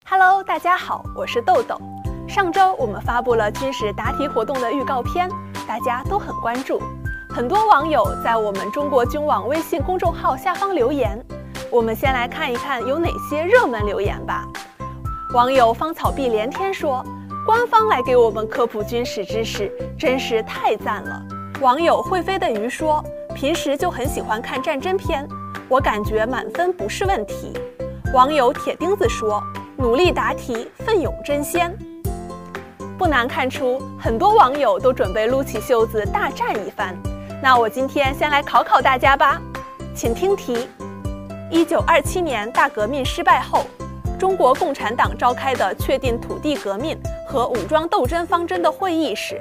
Hello， 大家好，我是豆豆。上周我们发布了军事答题活动的预告片，大家都很关注。很多网友在我们中国军网微信公众号下方留言，我们先来看一看有哪些热门留言吧。网友芳草碧连天说，官方来给我们科普军事知识，真是太赞了。网友会飞的鱼说，平时就很喜欢看战争片，我感觉满分不是问题。网友铁钉子说，努力答题，奋勇争先。不难看出，很多网友都准备撸起袖子大战一番。那我今天先来考考大家吧，请听题：1927年大革命失败后，中国共产党召开的确定土地革命和武装斗争方针的会议是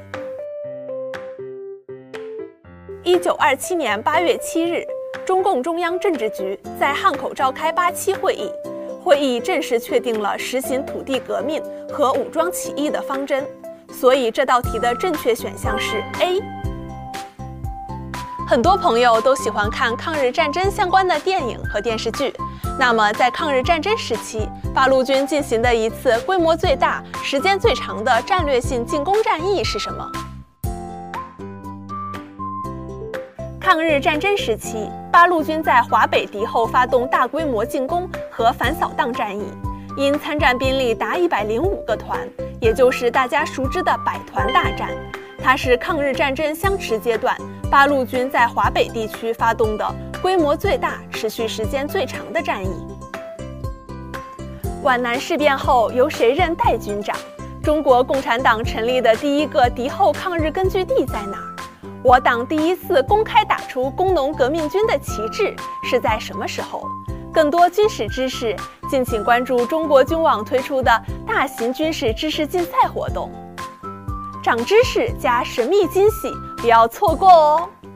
？1927年8月7日，中共中央政治局在汉口召开8·7会议。会议正式确定了实行土地革命和武装起义的方针，所以这道题的正确选项是 A。很多朋友都喜欢看抗日战争相关的电影和电视剧，那么在抗日战争时期，八路军进行的一次规模最大、时间最长的战略性进攻战役是什么？抗日战争时期，八路军在华北敌后发动大规模进攻和反扫荡战役，因参战兵力达105个团，也就是大家熟知的百团大战。它是抗日战争相持阶段八路军在华北地区发动的规模最大、持续时间最长的战役。皖南事变后，由谁任代军长？中国共产党成立的第一个敌后抗日根据地在哪儿？我党第一次公开打出工农革命军的旗帜是在什么时候？更多军事知识，敬请关注中国军网推出的大型军事知识竞赛活动，长知识加神秘惊喜，不要错过哦！